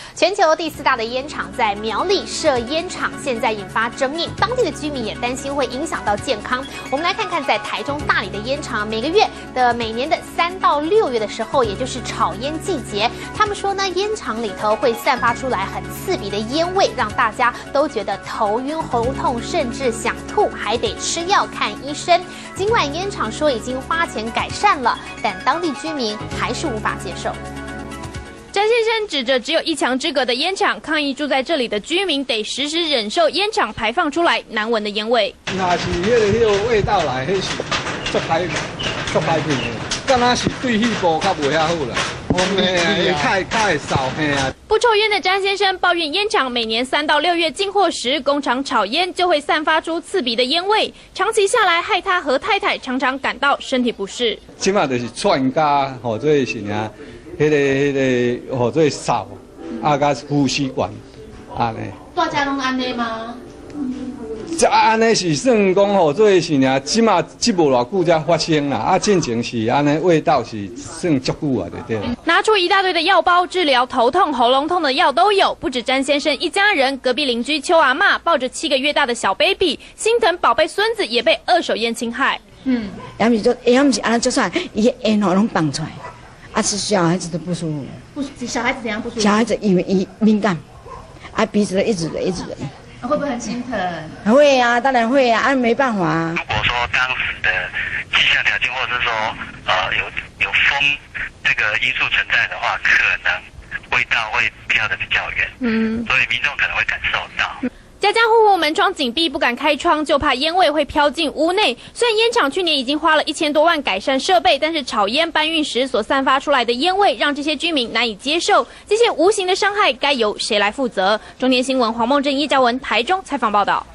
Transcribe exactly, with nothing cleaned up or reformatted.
全球第四大的烟厂在苗栗设烟厂，现在引发争议，当地的居民也担心会影响到健康。我们来看看，在台中大里的烟厂，每个月的每年的三到六月的时候，也就是炒烟季节，他们说呢，烟厂里头会散发出来很刺鼻的烟味，让大家都觉得头晕、喉痛，甚至想吐，还得吃药看医生。尽管烟厂说已经花钱改善了，但当地居民还是无法接受。 詹先生指着只有一墙之隔的烟厂，抗议住在这里的居民得时时忍受烟厂排放出来难闻的烟味。 那是迄个迄个味道来，迄是足歹足歹闻的，敢若是对肺部较袂遐好啦。嘿啊，太太少嘿啊。 不抽烟的詹先生抱怨，烟厂每年三到六月进货时，工厂炒烟就会散发出刺鼻的烟味，长期下来害他和太太常常感到身体不适。 即马就是喘家，吼，做是啥？迄个、迄个，或者扫，啊，甲呼吸管，安尼。 大家拢安尼吗？ 这安尼是算讲吼，做是尔，即马即无偌久才发生啦。啊，进前是安尼，味道是算足久啊，对对。 拿出一大堆的药包，治疗头痛、喉咙痛的药都有。不止詹先生一家人，隔壁邻居邱阿嬷抱着七个月大的小 baby， 心疼宝贝孙子也被二手烟侵害。 嗯，要不是就，要不是安尼就算，伊烟吼拢放出来。啊，是小孩子都不舒服。 不，小孩子怎样不舒服？ 小孩子因为一敏感，啊，鼻子一直忍，一直忍。 啊、会不会很心疼？ 会啊，当然会啊，啊，没办法啊。 如果说当时的气象条件，或者是说呃有有风这个因素存在的话，可能味道会飘得比较远。嗯，所以民众可能会感受到。 家家户户门窗紧闭，不敢开窗，就怕烟味会飘进屋内。虽然烟厂去年已经花了一千多万改善设备，但是炒烟搬运时所散发出来的烟味，让这些居民难以接受。这些无形的伤害，该由谁来负责？中天新闻黄梦珍、叶嘉文台中采访报道。